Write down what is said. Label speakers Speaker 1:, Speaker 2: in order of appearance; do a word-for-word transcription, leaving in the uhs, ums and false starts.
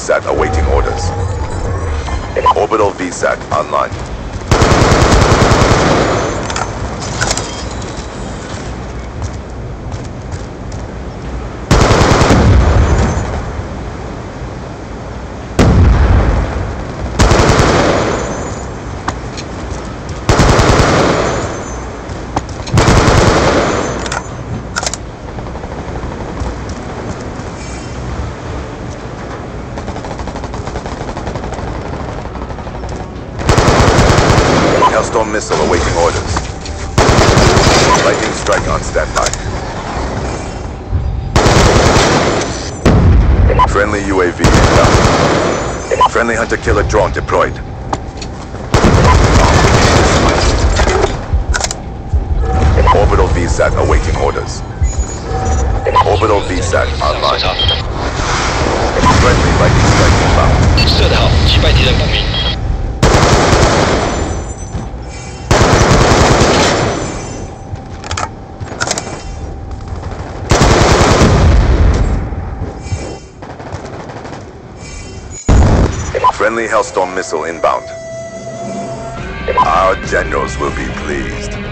Speaker 1: VSAT awaiting orders. Orbital VSAT online. Hellstorm missile awaiting orders. Lightning strike on standby. Friendly U A V inbound. Friendly hunter-killer drone deployed. Orbital VSAT awaiting orders. Orbital VSAT online. Friendly lightning strike inbound.
Speaker 2: 射得好，击败敌人不明。
Speaker 1: Friendly Hellstorm missile inbound. Our generals will be pleased.